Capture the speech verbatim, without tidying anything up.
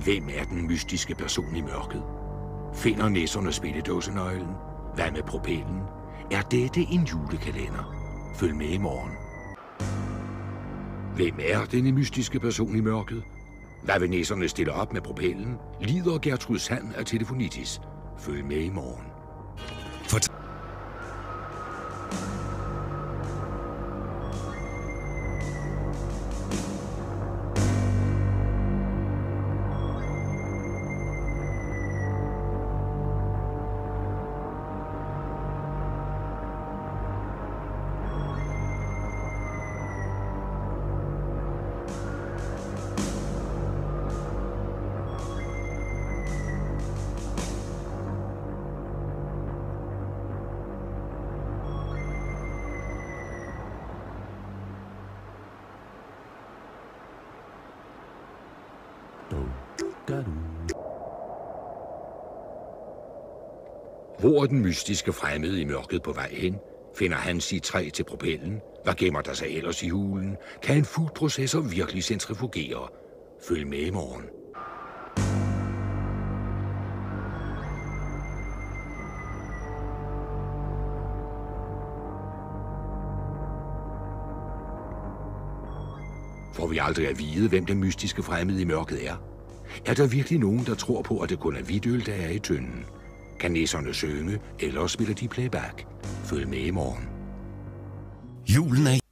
Hvem er den mystiske person i mørket? Finder nisserne spilledåsenøglen? Hvad med propellen? Er dette en julekalender? Følg med i morgen. Hvem er denne mystiske person i mørket? Hvad vil nisserne stille op med propellen? Lider Gertrud Sand af telefonitis? Følg med i morgen. Fort Hvor er den mystiske fremmede i mørket på vej hen? Finder han sit træ til propellen? Hvad gemmer der sig ellers i hulen? Kan en foodprocessor virkelig centrifugere? Følg med i morgen. Får vi aldrig at vide, hvem den mystiske fremmede i mørket er? Er der virkelig nogen, der tror på, at det kun er hvidtøl, der er i tønden? Kan nisserne synge, eller spiller de playback? Følg med i morgen. Julen er